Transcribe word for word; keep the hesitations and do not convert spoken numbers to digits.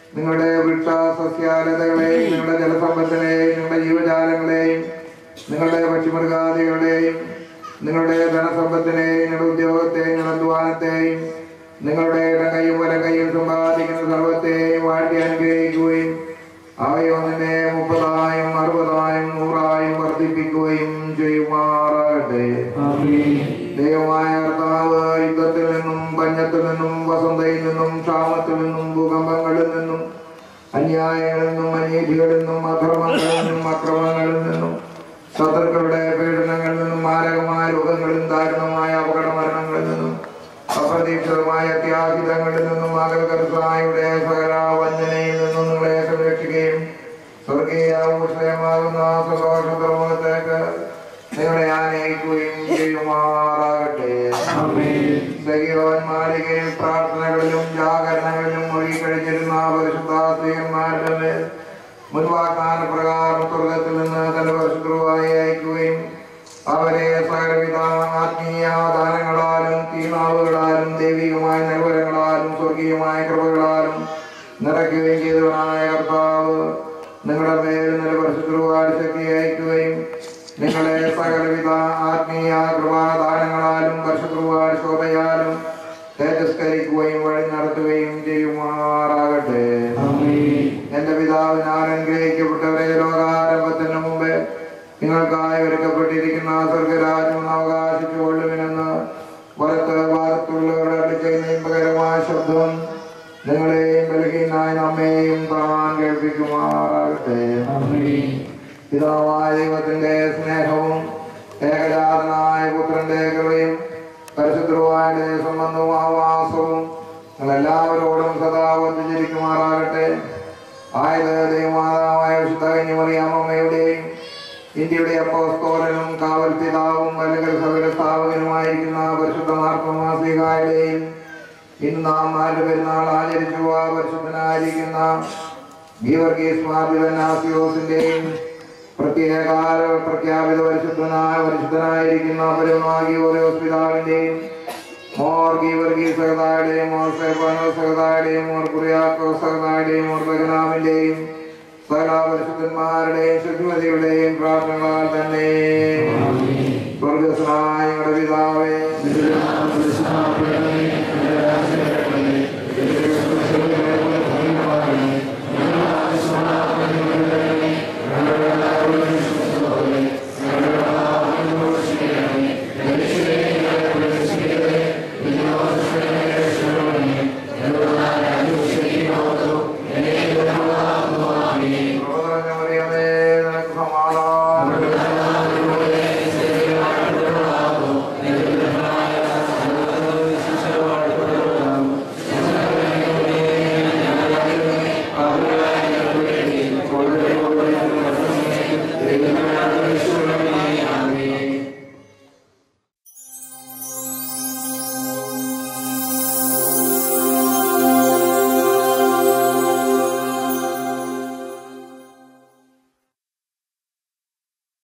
നിങ്ങളുടെ വൃക്ഷ സസ്യാലതകളെയും നിങ്ങളുടെ ജലസമ്പത്തിനെയും നിങ്ങളുടെ ജീവജാലങ്ങളെയും നിങ്ങളുടെ പക്ഷിമൃഗാദികളുടെയും നിങ്ങളുടെ ധനസമ്പത്തിനെയും നിങ്ങളുടെ ഉദ്യോഗത്തെയും നിങ്ങളുടെ അധ്വാനത്തെയും നിങ്ങളുടെ ഇടകൈയും വലകൈയും സമ്പാദിക്കുന്ന സർവത്തെയും വാഴ്ത്തി അനുഗ്രഹിക്കുകയും അവയൊന്നിനെ മുപ്പതായും അറുപതായും നൂറായും വർദ്ധിപ്പിക്കുകയും ചെയ്യുമാറാകട്ടെ. ദൈവമായ കർത്താവ് യുദ്ധത്തിൽ നിന്നും പഞ്ഞത്തിൽ നിന്നും വസന്തയിൽ നിന്നും ക്ഷാമത്തിൽ നിന്നും ഭൂകമ്പങ്ങളിൽ നിന്നും അന്യായങ്ങളിൽ നിന്നും അനീതികളിൽ നിന്നും അധർമ്മങ്ങളിൽ നിന്നും അക്രമങ്ങളിൽ നിന്നും ശത്രുക്കളുടെ പീഡനങ്ങളിൽ നിന്നും മാരകമായ രോഗങ്ങളിൽ ദാരുണമായ അപകടമരണങ്ങളിൽ നിന്നും അപ്രതീക്ഷിതമായ അത്യാഹിതങ്ങളിൽ നിന്നും അകൽക്കർത്തായുടെ സകല വഞ്ചനയിൽ നിന്നും നിങ്ങളെ സംരക്ഷിക്കുകയും സ്വർഗീയ ഊഷ്മയമാകുന്ന സന്തോഷത്തിലേക്ക് നിങ്ങളെ ആനയിക്കുകയും ചെയ്യുമാറാകട്ടെ. സഖിയോന്മാരികയിൽ പ്രാർത്ഥനകളിലും ജാഗരണങ്ങളിലും മുഴുകിക്കഴിഞ്ഞിരുന്ന പരിശുദ്ധ സ്ത്രീയന്മാരുടെ മേൽ മുൻവാഗ്ദാന പ്രകാരം സ്വർഗത്തിൽ നിന്ന് തന്റെ പരിശുദ്ധമായി അയക്കുകയും അവരെ സകലവിധ ആത്മീയ ദാനങ്ങളാലും തീനാവുകളാലും ദൈവികമായ നിർവരങ്ങളാലും സ്വർഗീയമായ കൃപകളാലും നിറയ്ക്കുകയും ചെയ്തവനായ കർത്താവ് നിങ്ങളുടെ മേൽ നില പരിശുദ്ധമായി ശക്തി അയക്കുകയും നിങ്ങളെ സകലവിധ ആത്മീയ കൃപാദാനങ്ങളാലും പരിശുദ്ധമായി ശോഭയാലും തേജസ്കരിക്കുകയും വഴി നടത്തുകയും ചെയ്യുമാറാകട്ടെ. എന്റെ പിതാവ് ഞാൻ അനുഗ്രഹിക്കപ്പെട്ടവരെ ലോകാരംഭത്തിന് മുമ്പേ നിങ്ങൾക്കായി ഒരുക്കപ്പെട്ടിരിക്കുന്ന സ്വർഗരാജ്യം അവകാശിച്ചു കൊള്ളുവിനെന്ന് വലത്ത് ഭാഗത്തുള്ളവരുടെ അടുക്കുന്ന ഇമ്പകരമായ ശബ്ദം നിങ്ങളെയും ബലഹീനായ നമ്മെയും കാണാൻ കേൾപ്പിക്കുമാറാകട്ടെ. പിതാവായ ദൈവത്തിന്റെ സ്നേഹവും ഏകജാതനായ പുത്രന്റെ കൃപയും പരിശുദ്ധമായ സംബന്ധവും ആവാസവും നിങ്ങളെല്ലാവരോടും സദാ വർദ്ധിച്ചിരിക്കുമാറാകട്ടെ. ആയത് ദൈവമാതാവായ വിശുദ്ധ കന്യമറിയാമ്മയുടെയും ഇന്ത്യയുടെ അപ്പോസ്തലനും കാവൽ പിതാവും അല്ലെങ്കിൽ സഭയുടെ സ്ഥാപകനുമായിരിക്കുന്ന പരിശുദ്ധ മാർത്തോമാ ശ്ലീഹായുടെയും ഇന്ന് നാം നാല് പെരുന്നാൾ ആചരിച്ചു ആ പരിശുദ്ധനായിരിക്കുന്ന ഗീവർഗീസ് മാർ ദിവന്നാസിയോസിന്റെയും പ്രത്യേക പ്രഖ്യാപിത പരിശുദ്ധനായ പരിശുദ്ധനായിരിക്കുന്ന പരമാഗിയോസ് പിതാവിന്റെയും മോർ ഗീവർഗീസ് സഹതായുടെയും മോർ സേബാനോ സഹതായുടെയും മോർ കുറിയാക്കോ സഹതായുടെയും മോർ ബഗനാമിന്റെയും സകല പരിശുദ്ധന്മാരുടെയും ശുദ്ധിമതിയുടെയും പ്രാർത്ഥനകളാൽ തന്നെ സ്വർഗസ്നായ ഞങ്ങളുടെ പിതാവേ